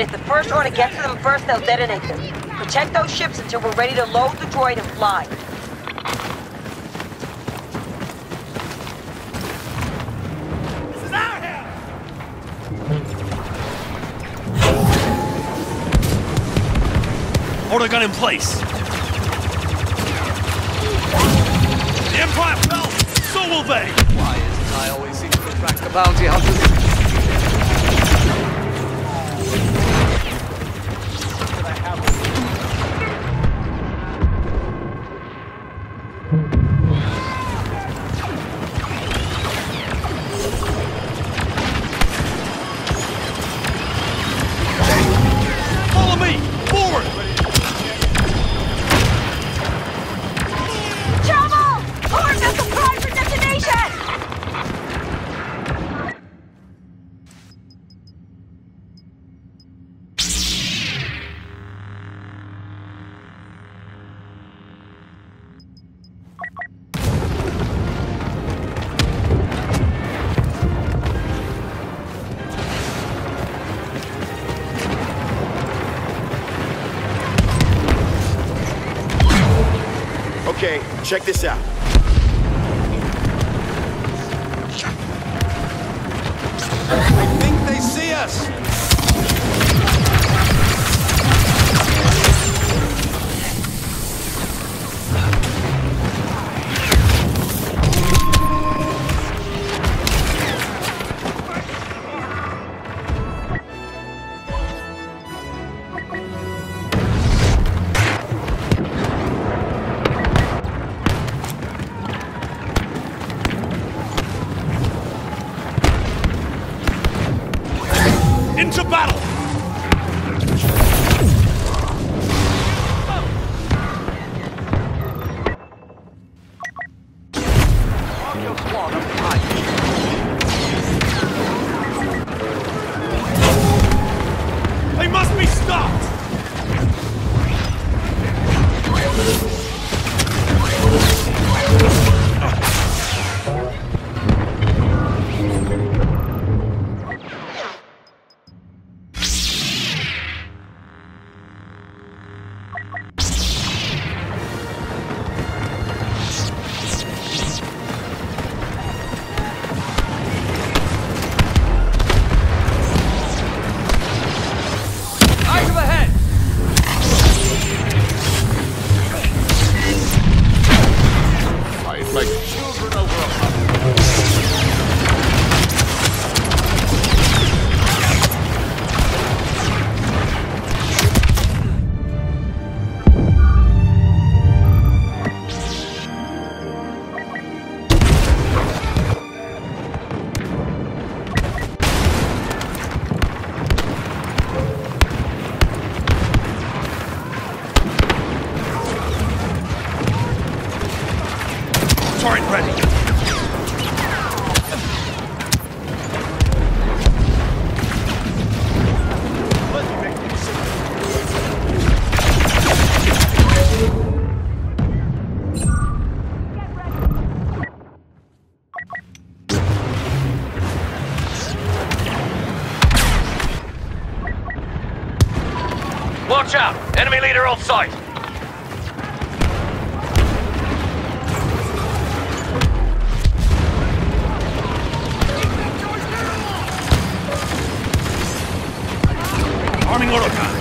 If the first order gets to them first, they'll detonate them. Protect those ships until we're ready to load the droid and fly. This is our house! Order gun in place. The Empire fell, so will they! Why is it I always seem to attract the bounty hunters? Follow me! Forward! Trouble! Horn has supplies for detonation! Okay, check this out. I think they see us! Into battle! Your squad up behind you. They must be stopped! Item ahead! Fight like children over a puppy. Turret ready! Watch out! Enemy leader on sight! Arming autogun!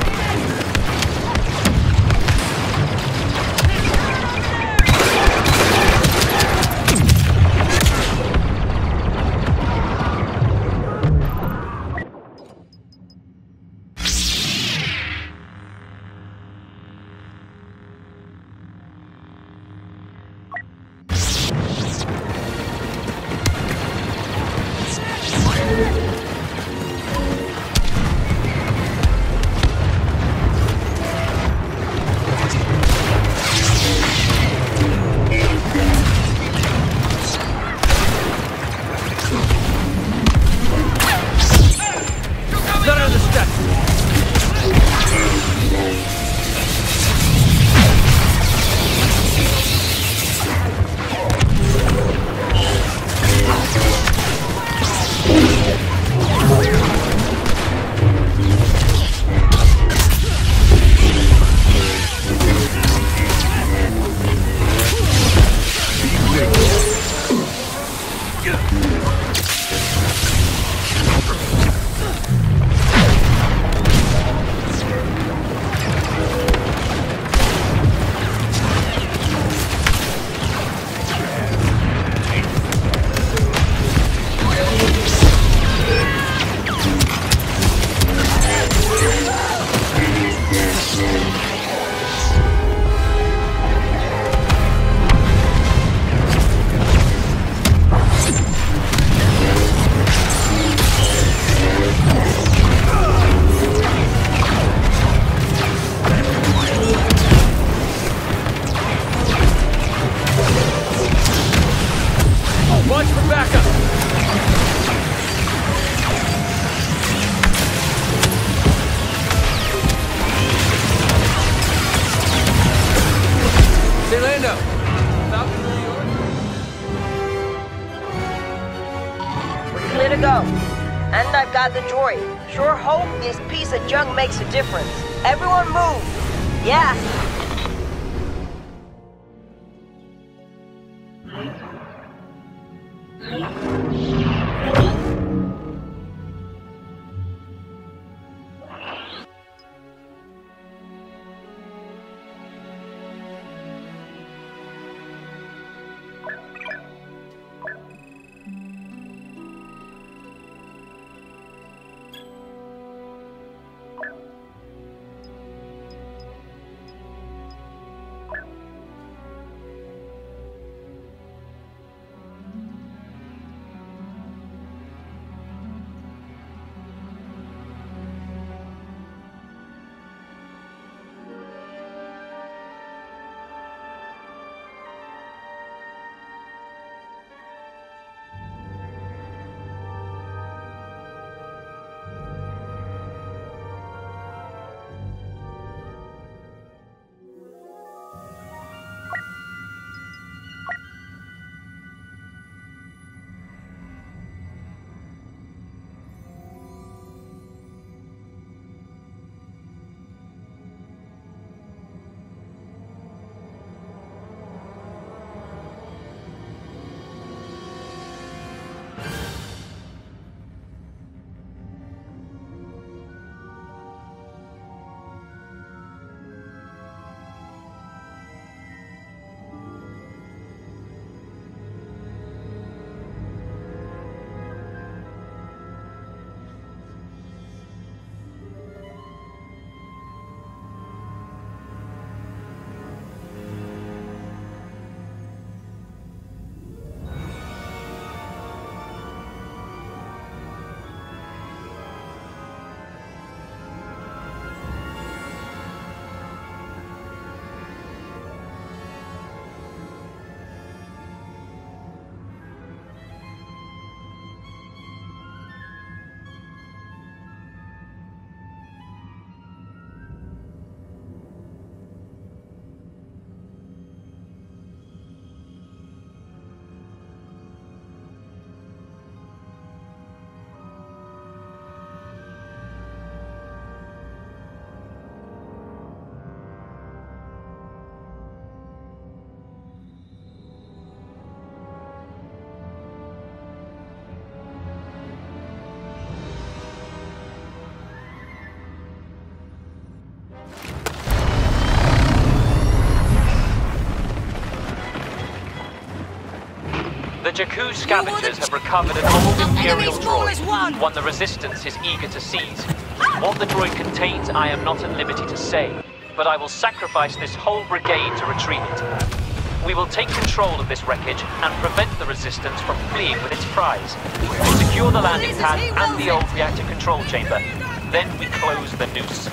inside the droid. Sure hope this piece of junk makes a difference. Everyone move. Yeah. The Jakku scavengers have recovered an old Imperial droid, one the Resistance is eager to seize. What the droid contains, I am not at liberty to say, but I will sacrifice this whole brigade to retrieve it. We will take control of this wreckage and prevent the Resistance from fleeing with its prize. We secure the landing pad and the old reactor control chamber. Then we close the noose.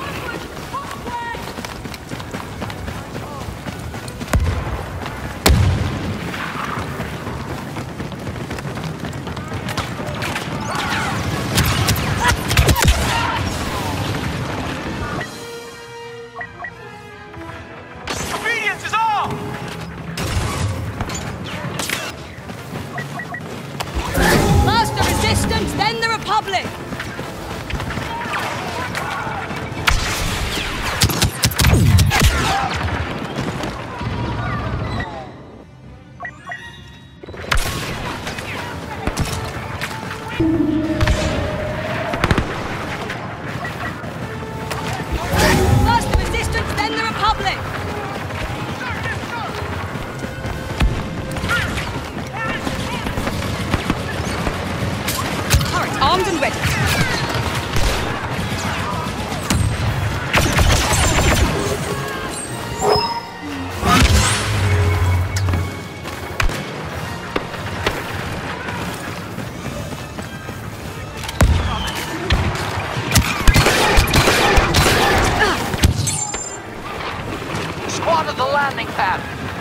Then the Republic! First the Resistance, then the Republic! Armed and ready. Squad at the landing pad.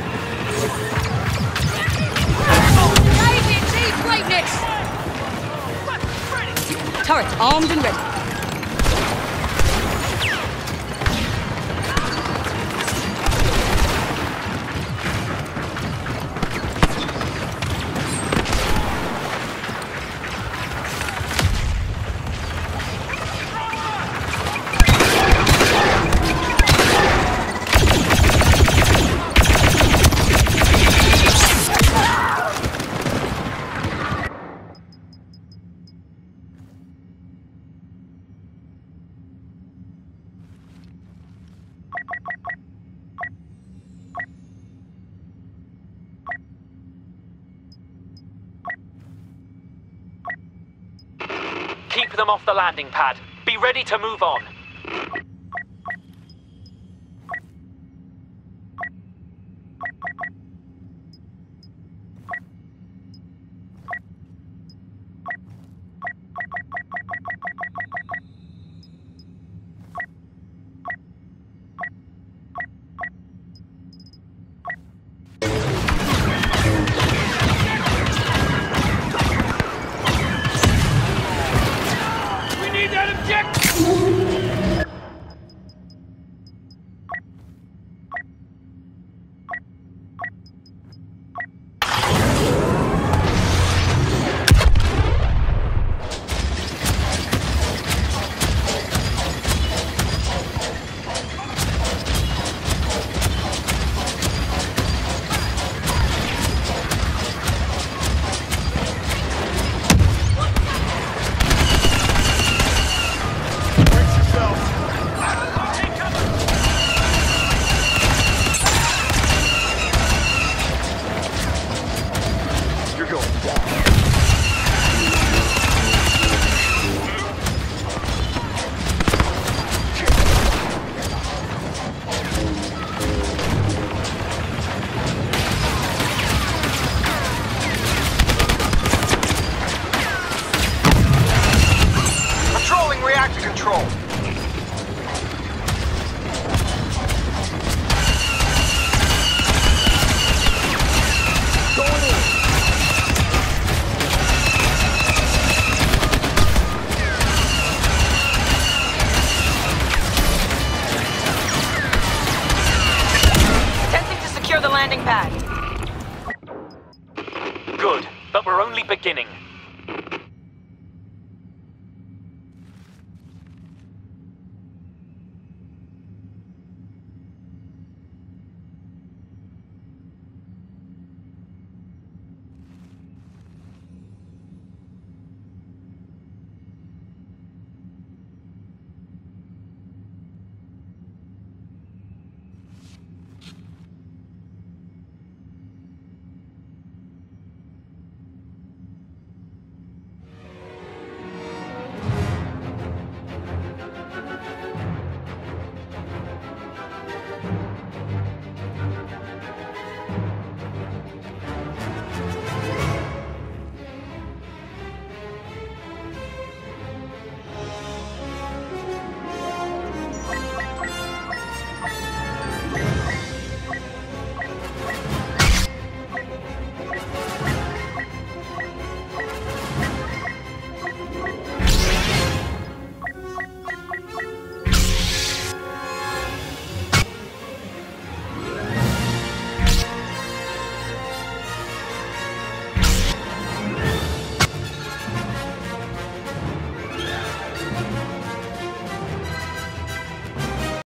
Navy achieved greatness! Turret armed and ready. Wipe them off the landing pad. Be ready to move on. Good, but we're only beginning.